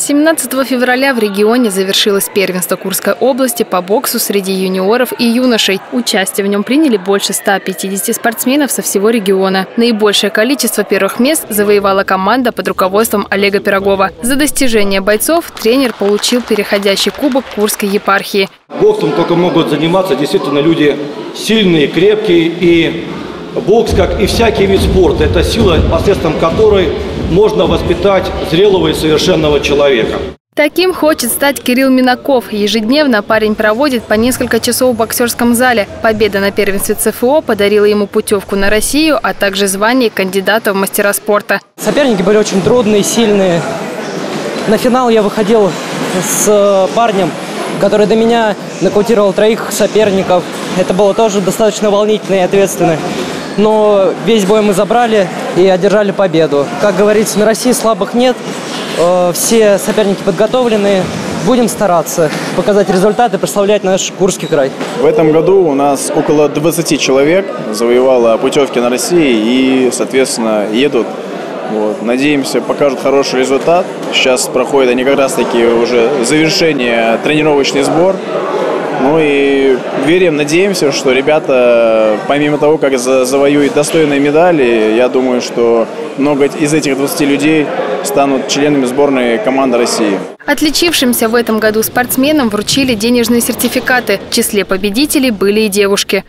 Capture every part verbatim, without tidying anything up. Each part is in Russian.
семнадцатого февраля в регионе завершилось первенство Курской области по боксу среди юниоров и юношей. Участие в нем приняли больше ста пятидесяти спортсменов со всего региона. Наибольшее количество первых мест завоевала команда под руководством Олега Пирогова. За достижение бойцов тренер получил переходящий кубок Курской епархии. Боксом только могут заниматься действительно люди сильные, крепкие, и бокс, как и всякий вид спорта, это сила, посредством которой можно воспитать зрелого и совершенного человека. Таким хочет стать Кирилл Минаков. Ежедневно парень проводит по несколько часов в боксерском зале. Победа на первенстве ЦФО подарила ему путевку на Россию, а также звание кандидата в мастера спорта. Соперники были очень трудные, сильные. На финал я выходил с парнем, который до меня нокаутировал троих соперников. Это было тоже достаточно волнительно и ответственно. Но весь бой мы забрали и одержали победу. Как говорится, на России слабых нет. Все соперники подготовлены. Будем стараться показать результаты, прославлять наш Курский край. В этом году у нас около двадцати человек завоевало путевки на Россию и, соответственно, едут. Вот. Надеемся, покажут хороший результат. Сейчас проходит они как раз-таки уже завершение, тренировочный сбор. Ну и верим, надеемся, что ребята, помимо того, как завоюют достойные медали, я думаю, что много из этих двадцати людей станут членами сборной команды России. Отличившимся в этом году спортсменам вручили денежные сертификаты. В числе победителей были и девушки.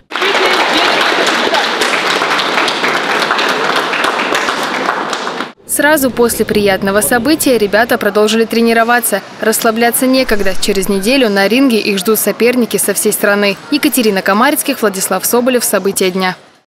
Сразу после приятного события ребята продолжили тренироваться. Расслабляться некогда. Через неделю на ринге их ждут соперники со всей страны. Екатерина Комарицких, Владислав Соболев. События дня.